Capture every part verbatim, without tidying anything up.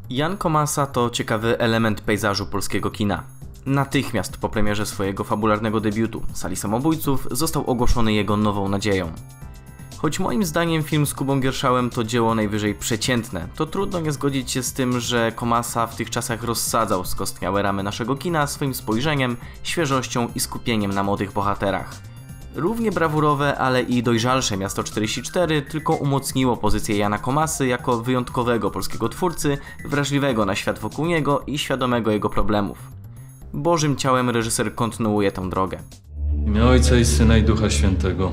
Jan Komasa to ciekawy element pejzażu polskiego kina. Natychmiast po premierze swojego fabularnego debiutu Sali Samobójców został ogłoszony jego nową nadzieją. Choć moim zdaniem film z Kubą Gierszałem to dzieło najwyżej przeciętne, to trudno nie zgodzić się z tym, że Komasa w tych czasach rozsadzał skostniałe ramy naszego kina swoim spojrzeniem, świeżością i skupieniem na młodych bohaterach. Równie brawurowe, ale i dojrzalsze Miasto czterdzieści cztery tylko umocniło pozycję Jana Komasy jako wyjątkowego polskiego twórcy, wrażliwego na świat wokół niego i świadomego jego problemów. Bożym ciałem reżyser kontynuuje tę drogę. W imię Ojca i Syna i Ducha Świętego.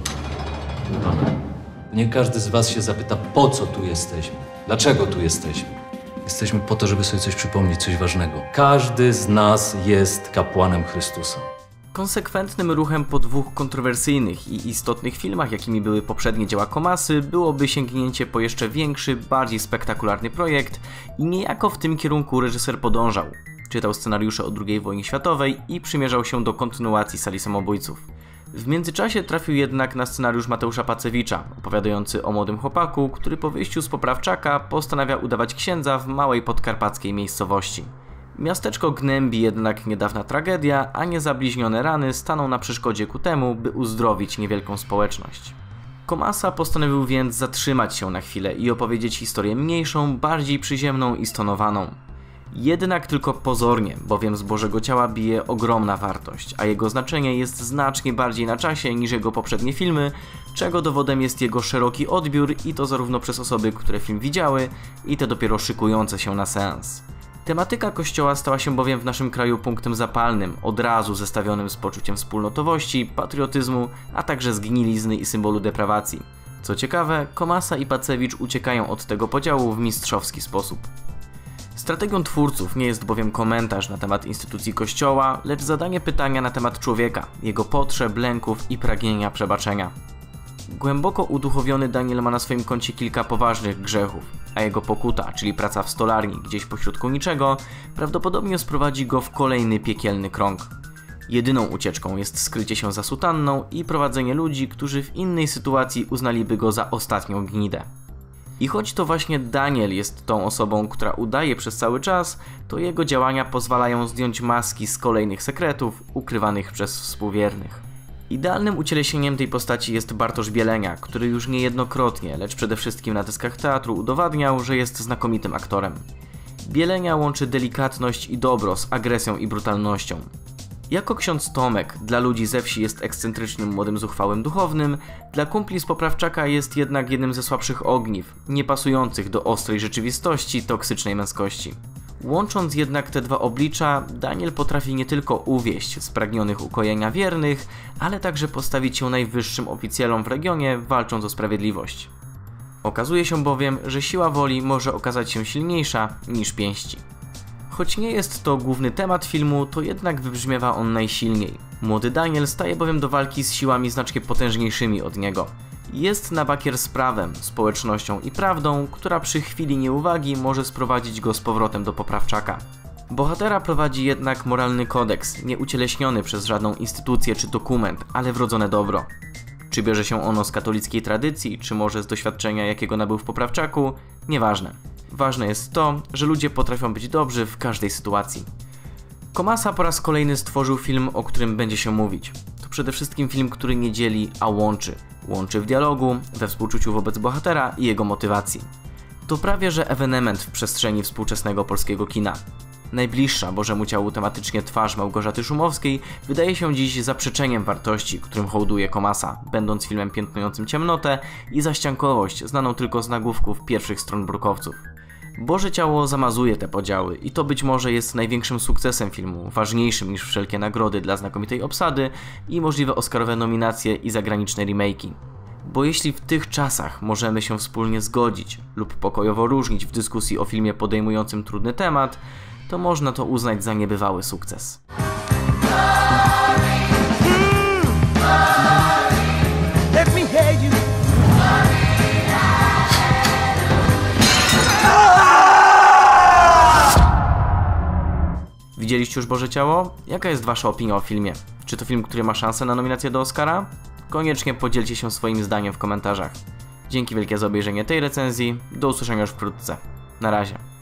Amen. Nie każdy z was się zapyta, po co tu jesteśmy, dlaczego tu jesteśmy. Jesteśmy po to, żeby sobie coś przypomnieć, coś ważnego. Każdy z nas jest kapłanem Chrystusa. Konsekwentnym ruchem po dwóch kontrowersyjnych i istotnych filmach, jakimi były poprzednie dzieła Komasy, byłoby sięgnięcie po jeszcze większy, bardziej spektakularny projekt i niejako w tym kierunku reżyser podążał. Czytał scenariusze o drugiej wojnie światowej i przymierzał się do kontynuacji Sali Samobójców. W międzyczasie trafił jednak na scenariusz Mateusza Pacewicza, opowiadający o młodym chłopaku, który po wyjściu z poprawczaka postanawia udawać księdza w małej podkarpackiej miejscowości. Miasteczko gnębi jednak niedawna tragedia, a niezabliźnione rany staną na przeszkodzie ku temu, by uzdrowić niewielką społeczność. Komasa postanowił więc zatrzymać się na chwilę i opowiedzieć historię mniejszą, bardziej przyziemną i stonowaną. Jednak tylko pozornie, bowiem z Bożego Ciała bije ogromna wartość, a jego znaczenie jest znacznie bardziej na czasie niż jego poprzednie filmy, czego dowodem jest jego szeroki odbiór i to zarówno przez osoby, które film widziały, i te dopiero szykujące się na seans. Tematyka Kościoła stała się bowiem w naszym kraju punktem zapalnym, od razu zestawionym z poczuciem wspólnotowości, patriotyzmu, a także zgnilizny i symbolu deprawacji. Co ciekawe, Komasa i Pacewicz uciekają od tego podziału w mistrzowski sposób. Strategią twórców nie jest bowiem komentarz na temat instytucji Kościoła, lecz zadanie pytania na temat człowieka, jego potrzeb, lęków i pragnienia przebaczenia. Głęboko uduchowiony Daniel ma na swoim koncie kilka poważnych grzechów, a jego pokuta, czyli praca w stolarni gdzieś pośrodku niczego, prawdopodobnie sprowadzi go w kolejny piekielny krąg. Jedyną ucieczką jest skrycie się za sutanną i prowadzenie ludzi, którzy w innej sytuacji uznaliby go za ostatnią gnidę. I choć to właśnie Daniel jest tą osobą, która udaje przez cały czas, to jego działania pozwalają zdjąć maski z kolejnych sekretów ukrywanych przez współwiernych. Idealnym ucieleśnieniem tej postaci jest Bartosz Bielenia, który już niejednokrotnie, lecz przede wszystkim na deskach teatru udowadniał, że jest znakomitym aktorem. Bielenia łączy delikatność i dobro z agresją i brutalnością. Jako ksiądz Tomek dla ludzi ze wsi jest ekscentrycznym młodym zuchwałym duchownym, dla kumpli z poprawczaka jest jednak jednym ze słabszych ogniw, niepasujących do ostrej rzeczywistości toksycznej męskości. Łącząc jednak te dwa oblicza, Daniel potrafi nie tylko uwieść spragnionych ukojenia wiernych, ale także postawić się najwyższym oficjalom w regionie, walcząc o sprawiedliwość. Okazuje się bowiem, że siła woli może okazać się silniejsza niż pięści. Choć nie jest to główny temat filmu, to jednak wybrzmiewa on najsilniej. Młody Daniel staje bowiem do walki z siłami znacznie potężniejszymi od niego. Jest na bakier z prawem, społecznością i prawdą, która przy chwili nieuwagi może sprowadzić go z powrotem do poprawczaka. Bohatera prowadzi jednak moralny kodeks, nie ucieleśniony przez żadną instytucję czy dokument, ale wrodzone dobro. Czy bierze się ono z katolickiej tradycji, czy może z doświadczenia, jakiego nabył w poprawczaku? Nieważne. Ważne jest to, że ludzie potrafią być dobrzy w każdej sytuacji. Komasa po raz kolejny stworzył film, o którym będzie się mówić. To przede wszystkim film, który nie dzieli, a łączy. Łączy w dialogu, we współczuciu wobec bohatera i jego motywacji. To prawie że ewenement w przestrzeni współczesnego polskiego kina. Najbliższa Bożemu Ciału tematycznie twarz Małgorzaty Szumowskiej wydaje się dziś zaprzeczeniem wartości, którym hołduje Komasa, będąc filmem piętnującym ciemnotę i zaściankowość znaną tylko z nagłówków pierwszych stron brukowców. Boże Ciało zamazuje te podziały i to być może jest największym sukcesem filmu, ważniejszym niż wszelkie nagrody dla znakomitej obsady i możliwe oscarowe nominacje i zagraniczne remake'i. Bo jeśli w tych czasach możemy się wspólnie zgodzić lub pokojowo różnić w dyskusji o filmie podejmującym trudny temat, to można to uznać za niebywały sukces. Widzieliście już Boże Ciało? Jaka jest wasza opinia o filmie? Czy to film, który ma szansę na nominację do Oscara? Koniecznie podzielcie się swoim zdaniem w komentarzach. Dzięki wielkie za obejrzenie tej recenzji, do usłyszenia już wkrótce. Na razie.